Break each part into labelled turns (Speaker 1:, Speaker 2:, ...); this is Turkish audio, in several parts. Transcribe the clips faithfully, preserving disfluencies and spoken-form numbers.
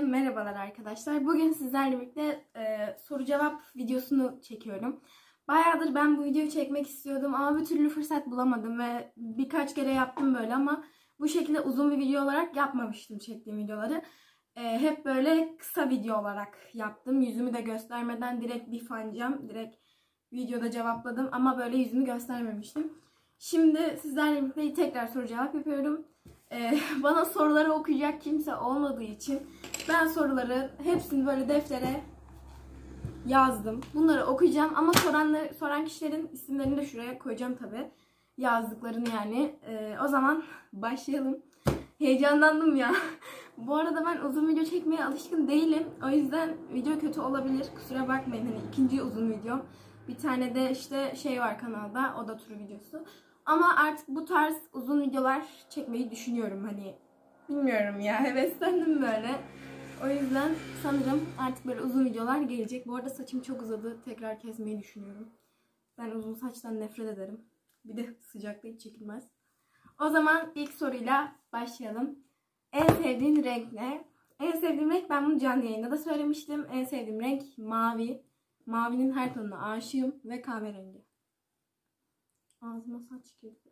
Speaker 1: Merhabalar arkadaşlar. Bugün sizlerle birlikte e, soru cevap videosunu çekiyorum. Bayağıdır ben bu videoyu çekmek istiyordum ama bir türlü fırsat bulamadım ve birkaç kere yaptım böyle ama bu şekilde uzun bir video olarak yapmamıştım çektiğim videoları. E, hep böyle kısa video olarak yaptım. Yüzümü de göstermeden direkt bir fancam, direkt videoda cevapladım ama böyle yüzümü göstermemiştim. Şimdi sizlerle birlikte tekrar soru cevap yapıyorum. Ee, bana soruları okuyacak kimse olmadığı için ben soruları hepsini böyle deftere yazdım. Bunları okuyacağım ama soranları, soran kişilerin isimlerini de şuraya koyacağım tabi. Yazdıklarını yani. Ee, o zaman başlayalım. Heyecanlandım ya. Bu arada ben uzun video çekmeye alışkın değilim. O yüzden video kötü olabilir. Kusura bakmayın. Hani ikinci uzun videom. Bir tane de işte şey var kanalda. O da tur videosu. Ama artık bu tarz uzun videolar çekmeyi düşünüyorum. Hani bilmiyorum ya, heveslendim böyle. O yüzden sanırım artık böyle uzun videolar gelecek. Bu arada saçım çok uzadı. Tekrar kesmeyi düşünüyorum. Ben uzun saçtan nefret ederim. Bir de sıcakta hiç çekilmez. O zaman ilk soruyla başlayalım. En sevdiğin renk ne? En sevdiğim renk, ben bunu canlı yayında da söylemiştim. En sevdiğim renk mavi. Mavinin her tonuna aşığım ve kahverengi. Ağzıma saç girdi.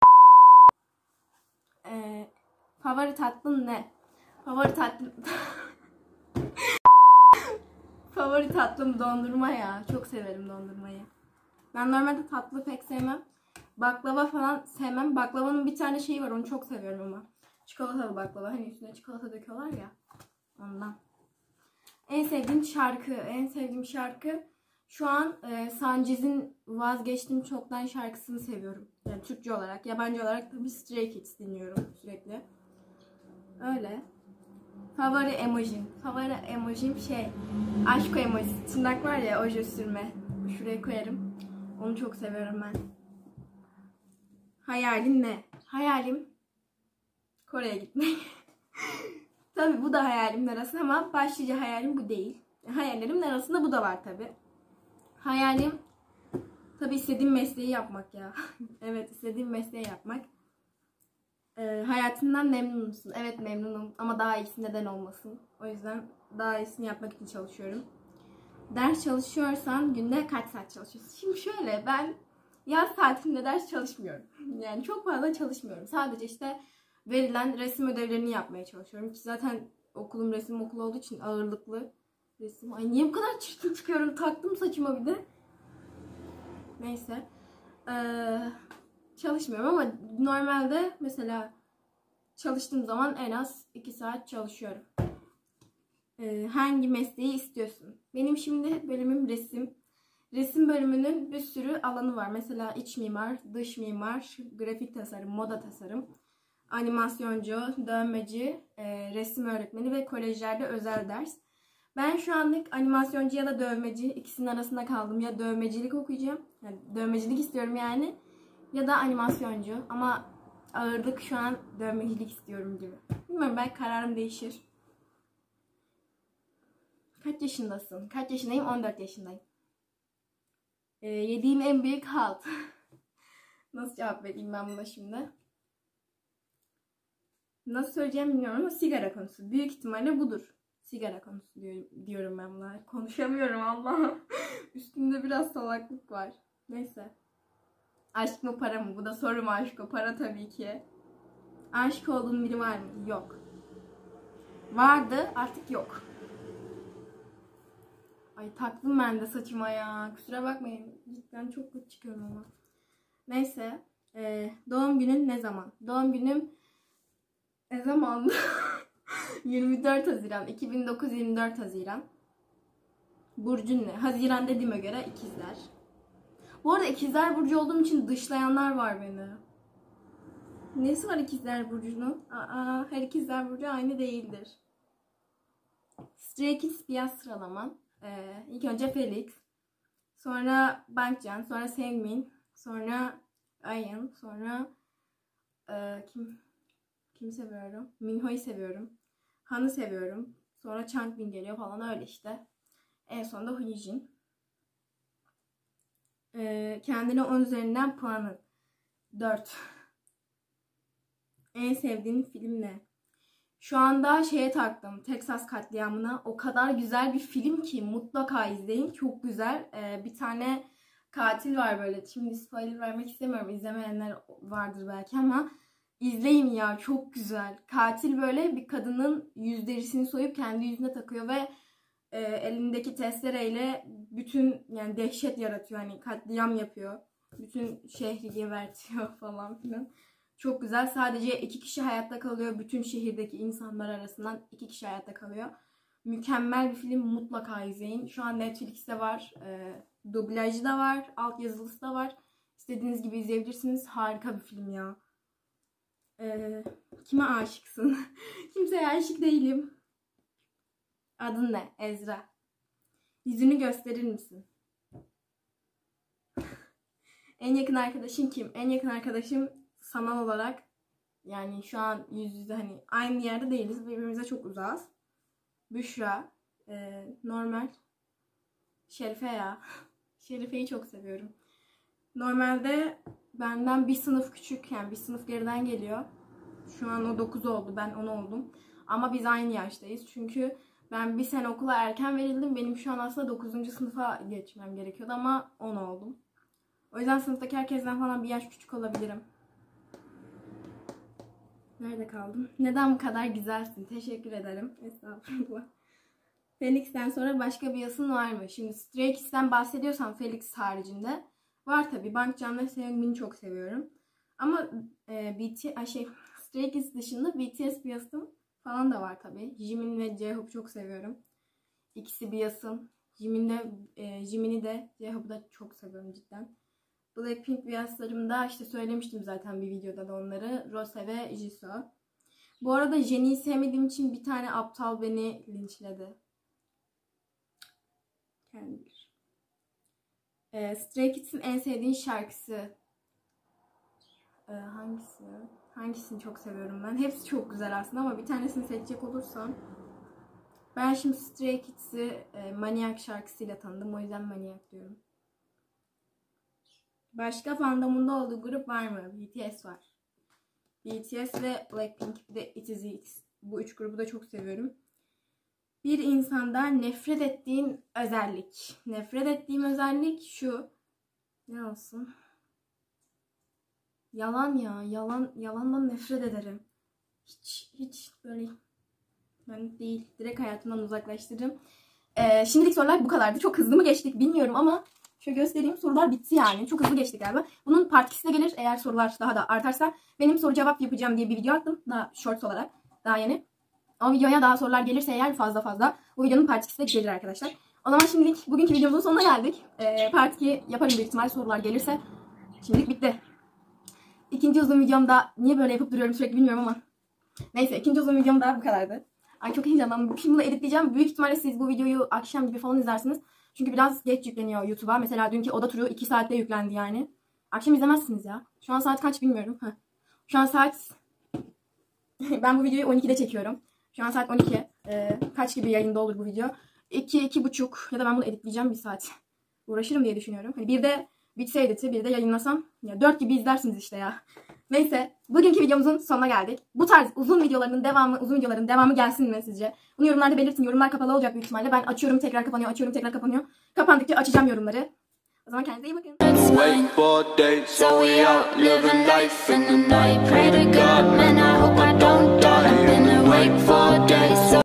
Speaker 1: Ee, favori tatlın ne? Favori tatlım... favori tatlım dondurma ya. Çok severim dondurmayı. Ben normalde tatlı pek sevmem. Baklava falan sevmem. Baklavanın bir tane şeyi var, onu çok seviyorum ama. Çikolatalı baklava. Hani üstüne çikolata döküyorlar ya. Ondan. En sevdiğim şarkı. En sevdiğim şarkı... Şu an e, Sancez'in Vazgeçtim Çoktan şarkısını seviyorum. Yani Türkçe olarak, yabancı olarak tabii Stray Kids dinliyorum sürekli. Öyle. Favori emojim. Favori emojim şey, aşk emojisi. Tırnak var ya, oje sürme. Şuraya koyarım. Onu çok seviyorum ben. Hayalim ne? Hayalim Kore'ye gitmek. Tabii bu da hayalimin arasında ama başlıca hayalim bu değil. Hayallerimin arasında bu da var tabii. Hayalim tabii istediğim mesleği yapmak ya. Evet, istediğim mesleği yapmak. Ee, hayatından memnun musun? Evet, memnunum ama daha iyisi neden olmasın? O yüzden daha iyisini yapmak için çalışıyorum. Ders çalışıyorsan günde kaç saat çalışıyorsun? Şimdi şöyle, ben yaz tatilinde ders çalışmıyorum. Yani çok fazla çalışmıyorum. Sadece işte verilen resim ödevlerini yapmaya çalışıyorum. Ki zaten okulum resim okulu olduğu için ağırlıklı resim. Ay niye bu kadar çirkin çıkıyorum? Taktım saçıma bir de. Neyse. Ee, çalışmıyorum ama normalde mesela çalıştığım zaman en az iki saat çalışıyorum. Ee, hangi mesleği istiyorsun? Benim şimdi bölümüm resim. Resim bölümünün bir sürü alanı var. Mesela iç mimar, dış mimar, grafik tasarım, moda tasarım, animasyoncu, dövmeci, e, resim öğretmeni ve kolejlerde özel ders. Ben şu anlık animasyoncu ya da dövmeci, ikisinin arasında kaldım. Ya dövmecilik okuyacağım, yani dövmecilik istiyorum yani, ya da animasyoncu. Ama ağırlık şu an dövmecilik istiyorum gibi. Bilmiyorum, belki kararım değişir. Kaç yaşındasın? Kaç yaşındayım? on dört yaşındayım. Ee, yediğim en büyük halt. Nasıl cevap vereyim ben buna şimdi? Nasıl söyleyeceğim bilmiyorum ama sigara konusu. Büyük ihtimalle budur. Sigara konusu diyorum ben buna. Konuşamıyorum Allah'ım. Üstümde biraz salaklık var. Neyse. Aşk mı para mı? Bu da soru mu, aşk mı? Para tabii ki. Aşık olduğun biri var mı? Yok. Vardı, artık yok. Ay taktım ben de saçıma ya. Kusura bakmayın. Cidden çok kötü çıkıyorum ama. Neyse. Ee, doğum günün ne zaman? Doğum günüm ne zaman? yirmi dört Haziran. iki bin dokuz yirmi dört Haziran. Burcun ne? Haziran dediğime göre ikizler. Bu arada ikizler burcu olduğum için dışlayanlar var beni. Nesi var ikizler burcunun? Aa, her ikizler burcu aynı değildir. Stray Kids biraz sıralaman. Ee, ilk önce Felix. Sonra Bangcan. Sonra Seungmin. Sonra Ayın. Sonra e, kim kim seviyorum? Minho'yu seviyorum. Han'ı seviyorum. Sonra Changbin geliyor falan, öyle işte. En sonunda Huijin. Ee, kendine on üzerinden puanı dört. En sevdiğin film ne? Şu anda şeye taktım, Texas katliamına. O kadar güzel bir film ki mutlaka izleyin. Çok güzel. Ee, bir tane katil var böyle. Şimdi spoiler vermek istemiyorum. İzlemeyenler vardır belki ama izleyin ya, çok güzel. Katil böyle bir kadının yüz derisini soyup kendi yüzüne takıyor ve e, elindeki testereyle bütün yani dehşet yaratıyor. Hani katliam yapıyor. Bütün şehri gebertiyor falan filan. Çok güzel. Sadece iki kişi hayatta kalıyor. Bütün şehirdeki insanlar arasından iki kişi hayatta kalıyor. Mükemmel bir film. Mutlaka izleyin. Şu an Netflix'te var. E, dublajı da var. Altyazılısı da var. İstediğiniz gibi izleyebilirsiniz. Harika bir film ya. E, kime aşıksın? Kimseye aşık değilim. Adın ne? Ezra. Yüzünü gösterir misin? En yakın arkadaşın kim? En yakın arkadaşım sanal olarak, yani şu an yüz yüze hani aynı yerde değiliz. Birbirimize çok uzağız. Büşra. E, normal. Şerife ya. Şerife'yi çok seviyorum. Normalde benden bir sınıf küçük, yani bir sınıf geriden geliyor. Şu an o dokuz oldu, ben on oldum. Ama biz aynı yaştayız. Çünkü ben bir sene okula erken verildim. Benim şu an aslında dokuzuncu sınıfa geçmem gerekiyordu ama on oldum. O yüzden sınıftaki herkesten falan bir yaş küçük olabilirim. Nerede kaldım? Neden bu kadar güzelsin? Teşekkür ederim. Estağfurullah. Felix'ten sonra başka bir yasın var mı? Şimdi Stray Kids'ten bahsediyorsam Felix haricinde var tabii. Bangchan ve Seungmin'i çok seviyorum. Ama e, B T S, şey, Stray Kids dışında B T S biyasım falan da var tabii. Jimin ve J-Hope'u çok seviyorum. İkisi biyasım. Jimin de, e, Jimin'i de J-Hope'u da çok seviyorum cidden. Blackpink biyaslarımda işte söylemiştim zaten bir videoda da onları. Rose ve Jisoo. Bu arada Jennie'yi sevmediğim için bir tane aptal beni linçledi. Kendi bilir. Ee, Stray Kids'in en sevdiğin şarkısı ee, hangisi? Hangisini çok seviyorum ben? Hepsi çok güzel aslında ama bir tanesini seçecek olursam ben şimdi Stray Kids'i e, Maniac şarkısıyla tanıdım. O yüzden Maniac diyorum. Başka fandomunda olduğu grup var mı? B T S var. B T S ve Blackpink, bir de ITZY. Bu üç grubu da çok seviyorum. Bir insandan nefret ettiğin özellik. Nefret ettiğim özellik şu. Ne olsun? Yalan ya. Yalan, yalandan nefret ederim. Hiç, hiç böyle ben değil. Direkt hayatımdan uzaklaştırırım. Ee, şimdilik sorular bu kadardı. Çok hızlı mı geçtik bilmiyorum ama şöyle göstereyim. Sorular bitti yani. Çok hızlı geçtik galiba. Bunun part ikisi de gelir. Eğer sorular daha da artarsa benim soru cevap yapacağım diye bir video attım. Daha short olarak. Daha yeni. O videoya daha sorular gelirse eğer fazla fazla bu videonun part ikisi de gelir arkadaşlar. O zaman şimdilik bugünkü videomuzun sonuna geldik. Ee, part iki yaparım büyük ihtimal, sorular gelirse. Şimdilik bitti. İkinci uzun videomda niye böyle yapıp duruyorum sürekli bilmiyorum ama. Neyse, ikinci uzun videom da bu kadardı. Ay çok heyecanlandım. Şimdi bunu editleyeceğim. Büyük ihtimalle siz bu videoyu akşam gibi falan izlersiniz. Çünkü biraz geç yükleniyor YouTube'a. Mesela dünkü oda turu iki saatte yüklendi yani. Akşam izlemezsiniz ya. Şu an saat kaç bilmiyorum. Heh. Şu an saat... ben bu videoyu on ikide çekiyorum. Şu an saat on iki. Ee, kaç gibi yayında olur bu video? iki, iki buçuk ya da ben bunu editleyeceğim bir saat. Uğraşırım diye düşünüyorum. Hani bir de bitse editi, bir de yayınlasam. Ya dört gibi izlersiniz işte ya. Neyse, bugünkü videomuzun sonuna geldik. Bu tarz uzun videoların devamı, uzun videoların devamı gelsin mi sizce? Bunu yorumlarda belirtin. Yorumlar kapalı olacak büyük ihtimalle. Ben açıyorum, tekrar kapanıyor, açıyorum, tekrar kapanıyor. Kapandıkça açacağım yorumları. O zaman kendinize iyi bakın. Wait for days, so we out living life in the night. Pray to God, man, I hope I don't die. I've been awake for days.